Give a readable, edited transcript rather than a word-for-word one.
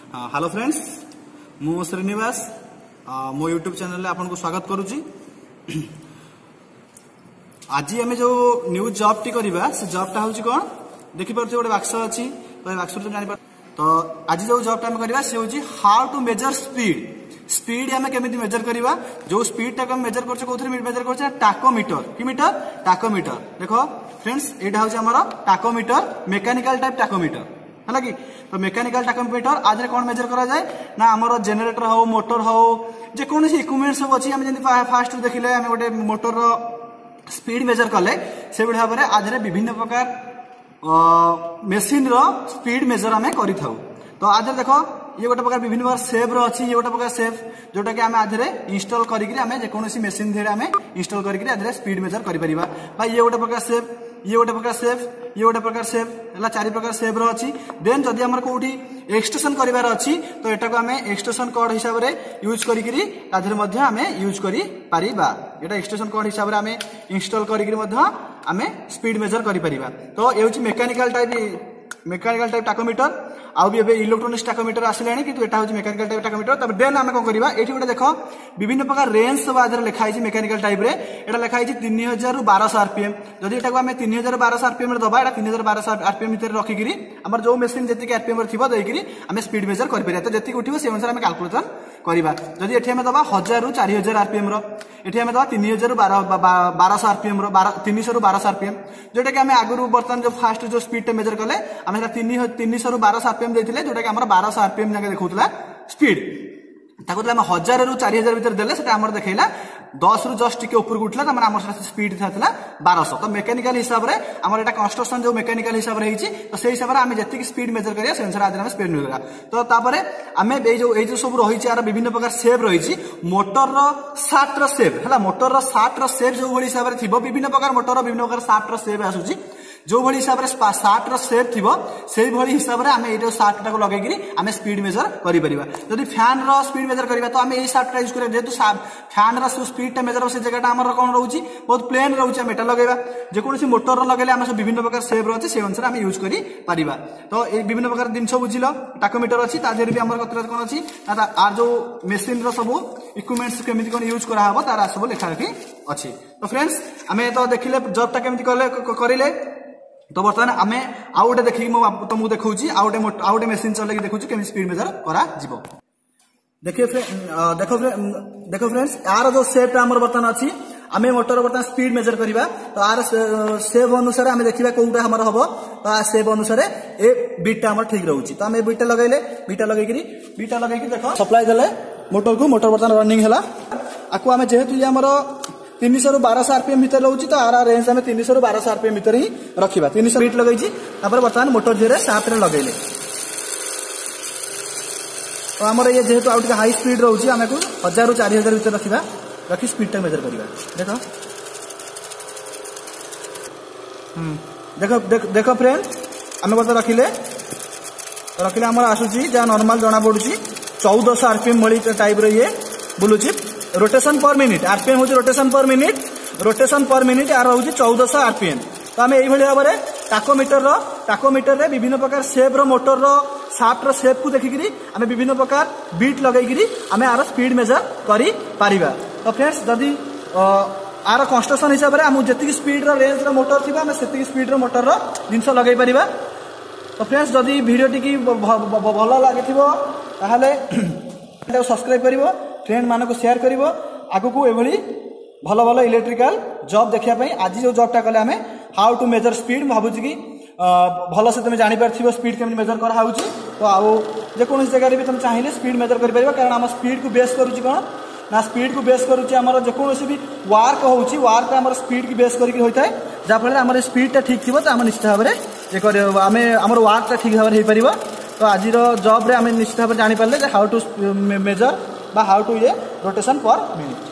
Hello friends, मु श्रीनिवास मो YouTube channel आपको स्वागत करुच्ची। आज आम जो न्यू जॉब टी करवा से जॉबटा हूँ कौन देखिपे गोटे बाक्स अच्छी तो बाक्स तो जान तो आज जो जॉबटा आम करवा से हूँ हाउ टू मेजर स्पीड आम केमी मेजर करवा जो स्पीड टाक मेजर कर मेजर कर टाकोमीटर कि मीटर टाकोमीटर। देखो फ्रेंड्स यहाँ हूँ टाकोमीटर मेकानिकल टाइप टाकोमीटर है कि तो मेकानिकल टाकोमीटर आज कौन मेजर करा जाए ना आमर जेनेरेटर हो मोटर हो जेकोसी इक्विपमेंट सब अच्छी आम जमी फास्ट देखिले आम गोटे मोटर स्पीड मेजर कले से भाव में आज विभिन्न प्रकार मेसीन रो स्पीड मेजर आम कर तो आज देख ये गोटे प्रकार विभिन्न प्रकार सेव अच्छी ये गोटे प्रकार सेव जोटा कि आम आज इनस्टॉल करें जेकोसी मेसीन धीरे आम इनस्टॉल कर स्पीड मेजर कर ये गोटे प्रकार सेव ये गोटे प्रकार सेव ये गोटे प्रकार सेव है चारि प्रकार सेव अच्छी। देन जदि आमर कौटी एक्सटेंशन करार अच्छी तो यहाँ आम एक्सटेंशन कोड हिसाब से यूज करी आम यूज कर एक्सटेंशन कोड हिसाब से आम इनस्टॉल करें स्पीड मेजर कर तो ये मेकानिकल टाइप टाकोमीटर आउ भी इलेक्ट्रोनिक्स टाकोमीटर आसिलानी कि यहाँ हूँ मेकानिकल टाइप टाकोमीटर। देन आम कौन करवा ये गोटे देख विभिन्न प्रकार रेंज सब आज लिखाई मेकानिकल टाइप रे एटा लिखाई 3000 रु 1200 आरपीएम जदि एटा आम 3012 आरपीएम दबा 3012 आरपीएम भितर रखिकी आम जो मेसीन जी आरपीएम थी देकर आम स्पीड मेजर कर तो जी उठो से अनुसार आम कैलकुलेसन करवा जदि ये दबा 1000 रु 4000 आरपीएम ये दबा 3000 रु 1200 आरपीएम 300 रु 1200 आरपीएम जोटा कि आम आगुरी बर्तमान जो फास्ट जो स्पीड मेजर कले आम 300 रु 1200 आरपीएम देते जोटा कि आम 1200 आरपीएम जाके देखा स्पीड ताको आम 1000 रु 4000 भर देले से देखला 10 रु जस्ट टिके ऊपर उठला तो आम स्पीड था 1200 तो मेकानिकल हिसाब से आम एटा कंस्ट्रक्शन जो मेकानिकल हिसाब से तो से हिसाब से आम जी स्पीड मेजर करिया से अनुसार आज आम स्पीड मेजर तो तापर आम जो सब रही है विभिन्न प्रकार सेव रही मोटर शाफ्ट सेव है मोटर शाफ्ट सेव जो भाई हिसाब से विभिन्न प्रकार मोटर विभिन्न प्रकार शाफ्ट सेव आसूची जो भाई हिसाब से शाफ्ट सेव थी से भाई हिसाब से आम ये शाफ्ट टाक लगे आम स्पीड मेजर कर फैन स्पीड मेजर करवा तो आम यही शाफ्ट यूज करें जेहतु फैन स्पीड मेजर से जगह आम कौन रोचे बहुत प्लेन रोचे आम एटा लगेगा जेकोसी मोटर लगे आम सब विभिन्न प्रकार सेव अच्छे से अनुसार आम यूज कर तो ये विभिन्न प्रकार जिनस बुझिल टाकोमीटर अच्छी तादेह भी आम कौन अच्छी आर जो मेसीन सब इक्विपमेंट्स केमी कौन यूज कराब तार सब लिखालिखि अच्छी। तो फ्रेंड्स आम तो देखिले जॉबटा केमी करें तो बर्तमान आम आउ गोटे देखिए तुमको देखा आउ गोटे मेसीन चल देखुँ केमी स्पीड मेजर करा देखिए देखो फ्रेंड्स यार जो सेपटा आम बर्तमान अच्छी आम मोटर बर्तमान स्पीड मेजर करवा तो आर सेव अनुसार आम देखा कौटा हमार हम तो सेव अनुसार ए बीटा आम ठीक रोचे तो आम बीटा लगे बीटा लगे देख सप्लाई देले मोटर को मोटर बर्तमान रनिंग है आपको आम जेहेतु ये आमर 300 रु 1200 आरपीएम भर रोचे तो आर रेंज आम 300 रु 1200 आरपीएम भर ही रखा 300 बीट लगे बर्तमान मोटर धीरे साफ्ट लगेले तो आमर ये जेहेतु आउ हाई स्पीड रोचे आम को 1000 रु 4000 भर रखा रखी स्पीड टा मेजर करवा देख देखो फ्रेंड आम बर्तमान रखिले आम आसूची जहाँ नॉर्मल जना पड़ी 1400 आरपीएम भाई टाइप ये बुलूची रोटेशन पर मिनिट आरपीएम हूँ रोटेशन पर मिनिट यार हूँ 1400 आरपीएम तो आम यही भाव में टाकोमीटर रे विभिन्न प्रकार सेव रो मोटर शाफ्ट रो सेव को देखिकी आम विभिन्न प्रकार बीट लगे आम यार स्पीड मेजर कर तो फ्रेंड्स जदि आर कंस्ट्रक्शन हिसाब से आम जी स्पीड रेंज मोटर थी आम से स्पीड मोटर जिनस लगे पार तो फ्रेंड्स जदि वीडियो टी भल लगे सब्सक्राइब कर फ्रेंड मान को शेयर कर आगु को ये भल भल इलेक्ट्रिकल जॉब देखापी आज जो जॉबटा कले आम हाउ टू मेजर स्पीड भावुँ कि भल से तुम जापर स्पीड केमी मेजर कराऊँ तो आउ जेकोसी जगह भी तुम चाहिए स्पीड मेजर कर कारण आम स्पीड को बेस करुच्ची कौन ना स्पीड को बेस करुच्ची आमर जेकोसी भी वार्क होची वार्क आम स्पीड की बेस करके होता है जहाँफल आम स्पीडटा ठीक थी तो आम निश्चित भाव में आम आम वार्कटा ठीक भाव में हो पार तो आज जॉब रे आम निश्चित भाव में जापारे how to measure how to ये रोटेशन पर मिनिट।